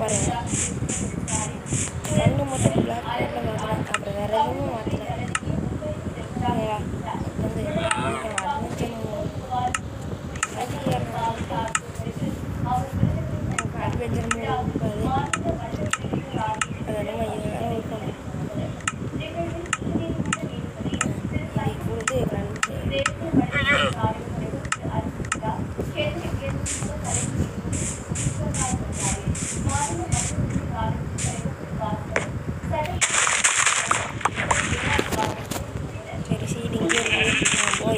பாருங்க, கண்ணு மட்டும் பிளாக் கலரில் மாற்றலாம். அப்புறம் வேறு எதுவும் மாற்றலாம். ஓகேவா? வந்து அட்வென்ச்சர் மூலம் கொடுக்காது. அதை நம்ம இருக்கணும். இதை கொடுத்து சரி சீடிங் போய்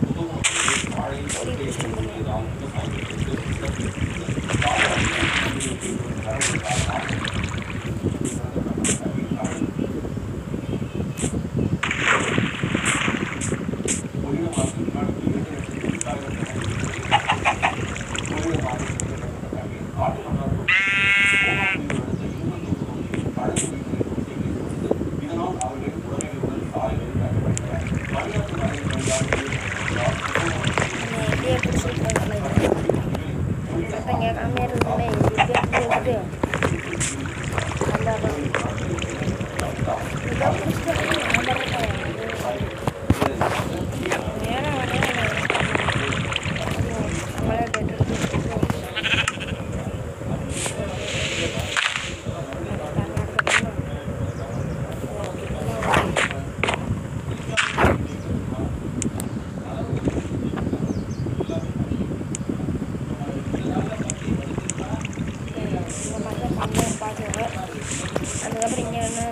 அதுக்கப்புறம் இங்கே என்ன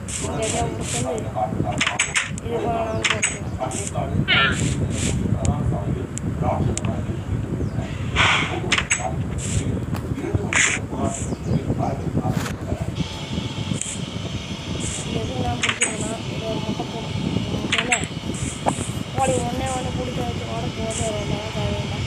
இது போகலாம். எதுலாம் பிடிச்சிருந்தா இது ஒரு முட்டை போட்டு ஓடி ஒன்றே ஒன்று பிடிச்சி வச்சு ஓட போட்டு ரெண்டாவது தேவையில்லை.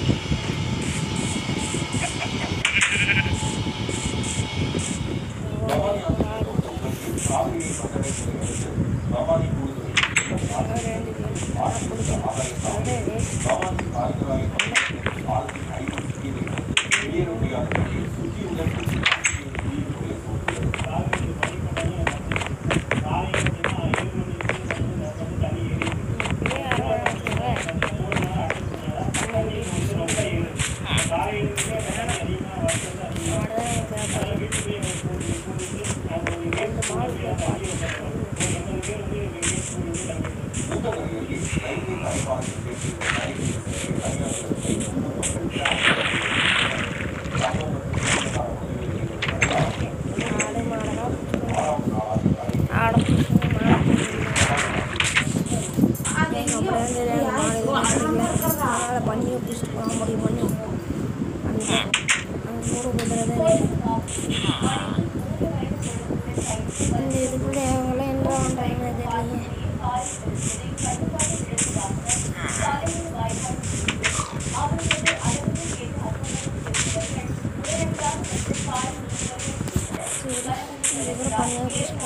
பண்ணியை பிடிச்சிட்டு போக முடியும். பண்ணி அந்த மூட குதிரை இந்த இதுக்குள்ளே அவங்களாம் என்ன பண்ணுறாங்க தெரியலையே. பண்ணியை பிடிச்சிட்டு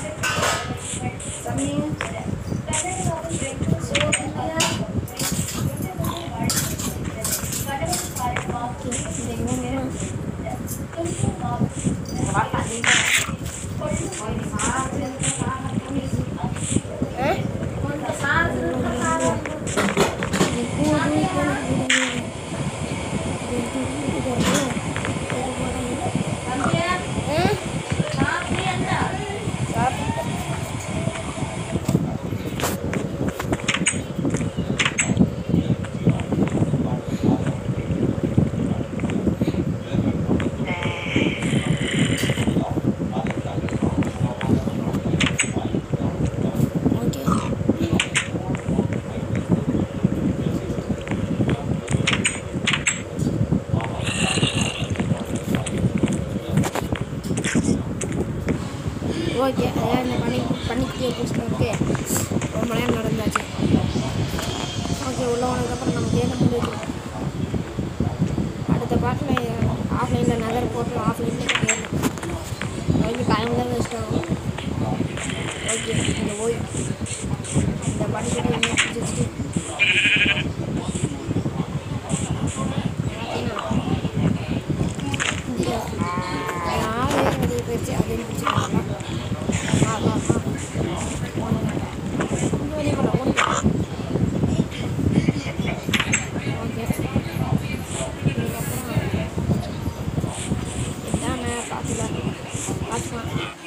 ஓகே. அதான் இந்த பண்ணிக்கிட்டே பிடிச்சிட்டு ரொம்ப நேரம் நடந்தாச்சு. ஓகே, உள்ள போனதுக்கப்புறம் நம்ம கேட்ட முடியுது. அடுத்த பாட்டில் ஆஃப்லைனில் நகர் போட்டு ஆஃப்லைனில் கேட்கலாம். ஓகே, டைம் தான் வேஸ்ட் ஆகும். ஓகே, இந்த போய் இந்த பண்ணிக்கிட்டே என்ன பிடிச்சிச்சு ஆளு அப்படின்னு பிடிச்சிருக்காங்க. வா வா வா இங்கே வெளியே போகலாம் ஓகே. இதுக்கப்புறம் இதானே பார்த்துக்கலாம் பார்த்துக்கலாம்.